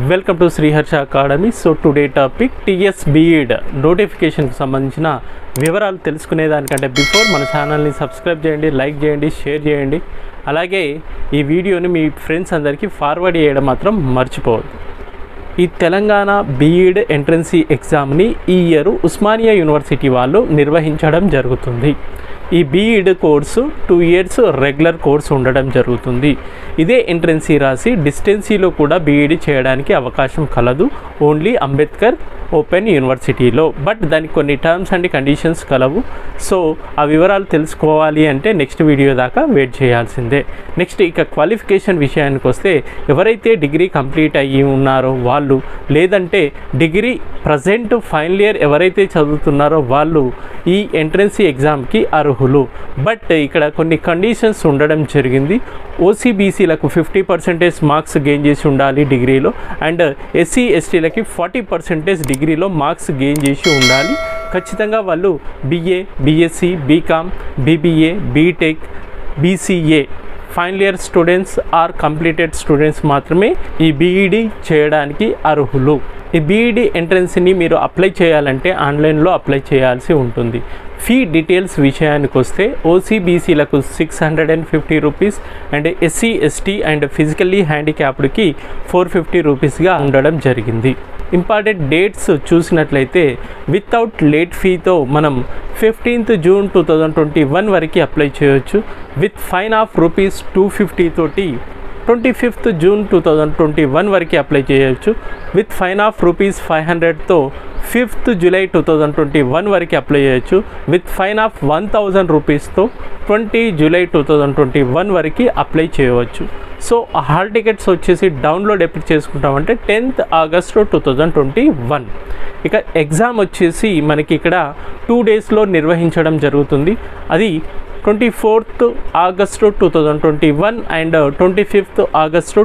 Welcome to Sriharsha academy. So today topic TS BEd నోటిఫికేషన్కి సంబంధించిన వివరాలు తెలుసుకునేదానికంటే బిఫోర్ మన ఛానల్ని సబ్స్క్రైబ్ చేయండి, లైక్ చేయండి, షేర్ చేయండి. అలాగే ఈ వీడియోని మీ ఫ్రెండ్స్ అందరికీ ఫార్వర్డ్ చేయడం మాత్రం మర్చిపోవద్దు. ఈ తెలంగాణ బీఈడ్ ఎంట్రన్సీ ఎగ్జామ్ని ఈ ఇయర్ ఉస్మానియా యూనివర్సిటీ వాళ్ళు నిర్వహించడం జరుగుతుంది. ఈ BEd course 2 years regular course ఉండడం జరుగుతుంది. ఇదే ఎంట్రన్సీ రాసి డిస్టెన్సీలో కూడా బీఈడ్ చేయడానికి అవకాశం కలదు, ఓన్లీ అంబేద్కర్ ఓపెన్ యూనివర్సిటీలో. బట్ దానికి కొన్ని టర్మ్స్ అండ్ కండిషన్స్ కలవు. సో ఆ వివరాలు తెలుసుకోవాలి అంటే నెక్స్ట్ వీడియో దాకా వెయిట్ చేయాల్సిందే. నెక్స్ట్ ఇక క్వాలిఫికేషన్ విషయానికి వస్తే, ఎవరైతే డిగ్రీ కంప్లీట్ అయ్యి ఉన్నారో వాళ్ళు, లేదంటే డిగ్రీ ప్రజెంట్ ఫైనల్ ఇయర్ ఎవరైతే చదువుతున్నారో వాళ్ళు ఈ ఎంట్రన్సీ ఎగ్జామ్కి అర్హులు. బట్ ఇక్కడ కొన్ని కండిషన్స్ ఉండడం జరిగింది. ఓసీబీసీలకు 50% మార్క్స్ గెయిన్ చేసి ఉండాలి డిగ్రీలో, అండ్ ఎస్సీ ఎస్టీలకి 40% డిగ్రీలో మార్క్స్ గెయిన్ చేసి ఉండాలి. ఖచ్చితంగా వాళ్ళు BA, BSc, BCom, BBA, BTech, BCA final year students or completed students మాత్రమే ఈ బీఈడీ చేయడానికి అర్హులు. ఈ బీఈడీ ఎంట్రన్స్ని మీరు అప్లై చేయాలంటే ఆన్లైన్లో అప్లై చేయాల్సి ఉంటుంది. ఫీ డీటెయిల్స్ విషయానికి వస్తే ఓసీబీసీలకు 650 rupees and SC ST and physically హ్యాండిక్యాప్డ్కి 450 రూపీస్గా ఉండడం జరిగింది. ఇంపార్టెంట్ డేట్స్ చూసినట్లయితే వితౌట్ లేట్ ఫీతో మనం 15th జూన్ 2021 వరకు అప్లై చేయొచ్చు. విత్ ఫైన్ ఆఫ్ రూపీస్ 250 తోటి 25th జూన్ 2021 వరకు అప్లై చేయొచ్చు. విత్ ఫైన్ ఆఫ్ రూపీస్ 500తో 5th జూలై 2021 వరకు అప్లై చేయొచ్చు. విత్ ఫైన్ ఆఫ్ 1000 రూపీస్తో 20 జూలై 2021 వరకు అప్లై చేయవచ్చు. సో హాల్ టికెట్స్ వచ్చేసి డౌన్లోడ్ ఎప్పుడు చేసుకుంటామంటే 10th ఆగస్టు 2021. ఇక ఎగ్జామ్ వచ్చేసి మనకి ఇక్కడ 2 డేస్లో నిర్వహించడం జరుగుతుంది. అది 24th August 2021 and 25th August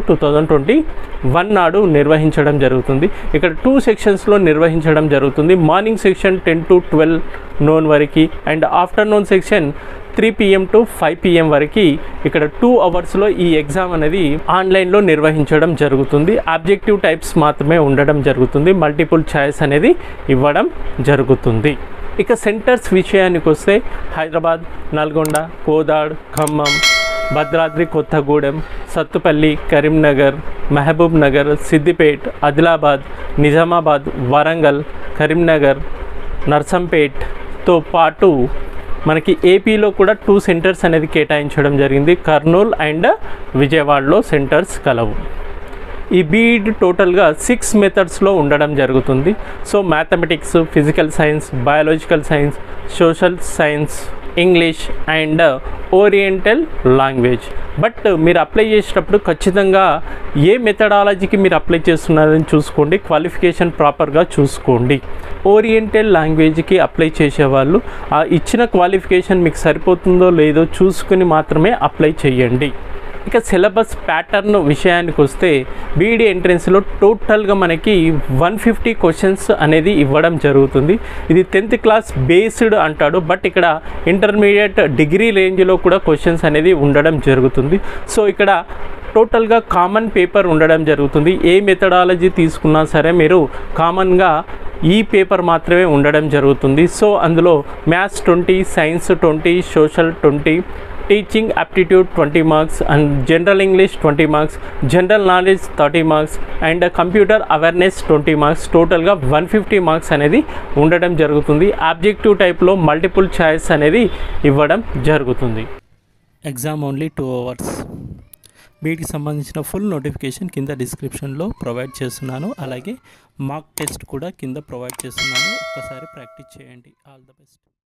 2021 నాడు నిర్వహించడం జరుగుతుంది. ఇక్కడ 2 సెక్షన్స్లో నిర్వహించడం జరుగుతుంది. మార్నింగ్ సెక్షన్ 10 to 12 noon వరకు, and afternoon section 3 PM to 5 PM వరకు. ఇక్కడ 2 అవర్స్లో ఈ ఎగ్జామ్ అనేది ఆన్లైన్లో నిర్వహించడం జరుగుతుంది. ఆబ్జెక్టివ్ టైప్స్ మాత్రమే ఉండడం జరుగుతుంది. మల్టిపుల్ చాయిస్ అనేది ఇవ్వడం జరుగుతుంది. ఇక సెంటర్స్ విషయానికి వస్తే హైదరాబాద్, నల్గొండ, కోదాడ్, ఖమ్మం, భద్రాద్రి కొత్తగూడెం, సత్తుపల్లి, కరీంనగర్, మహబూబ్ నగర్, సిద్దిపేట్, ఆదిలాబాద్, నిజామాబాద్, వరంగల్, కరీంనగర్, నర్సంపేట్తో పాటు మనకి ఏపీలో కూడా 2 సెంటర్స్ అనేది కేటాయించడం జరిగింది. కర్నూలు అండ్ విజయవాడలో సెంటర్స్ కలవు. ఈ బీఈడ్ టోటల్గా 6 మెథడ్స్లో ఉండడం జరుగుతుంది. So mathematics, physical science, biological science, social science, English and oriental language. But మీరు అప్లై చేసేటప్పుడు ఖచ్చితంగా ఏ మెథడాలజీకి మీరు అప్లై చేస్తున్నారని చూసుకోండి. క్వాలిఫికేషన్ ప్రాపర్గా చూసుకోండి. ఓరియంటల్ లాంగ్వేజ్కి అప్లై చేసేవాళ్ళు ఆ ఇచ్చిన క్వాలిఫికేషన్ మీకు సరిపోతుందో లేదో చూసుకుని మాత్రమే అప్లై చేయండి. ఇక సిలబస్ ప్యాటర్న్ విషయానికి వస్తే బీఈడీ ఎంట్రన్స్లో టోటల్గా మనకి 150 క్వశ్చన్స్ అనేది ఇవ్వడం జరుగుతుంది. ఇది 10th క్లాస్ బేస్డ్ అంటాడు, బట్ ఇక్కడ ఇంటర్మీడియట్ డిగ్రీ రేంజ్లో కూడా క్వశ్చన్స్ అనేది ఉండడం జరుగుతుంది. సో ఇక్కడ టోటల్గా కామన్ పేపర్ ఉండడం జరుగుతుంది. ఏ మెథడాలజీ తీసుకున్నా సరే మీరు కామన్గా ఈ పేపర్ మాత్రమే ఉండడం జరుగుతుంది. సో అందులో maths 20, science 20, social 20, teaching aptitude 20 marks, and general English 20 marks, general knowledge 30 marks, and computer awareness 20 marks. టోటల్గా 150 మార్క్స్ అనేది ఉండడం జరుగుతుంది. ఆబ్జెక్టివ్ టైప్లో మల్టిపుల్ చాయిస్ అనేది ఇవ్వడం జరుగుతుంది. Exam only 2 hours. వీటికి సంబంధించిన ఫుల్ నోటిఫికేషన్ కింద డిస్క్రిప్షన్లో ప్రొవైడ్ చేస్తున్నాను. అలాగే మాక్ టెస్ట్ కూడా కింద ప్రొవైడ్ చేస్తున్నాను. ఒక్కసారి ప్రాక్టీస్ చేయండి. All the best.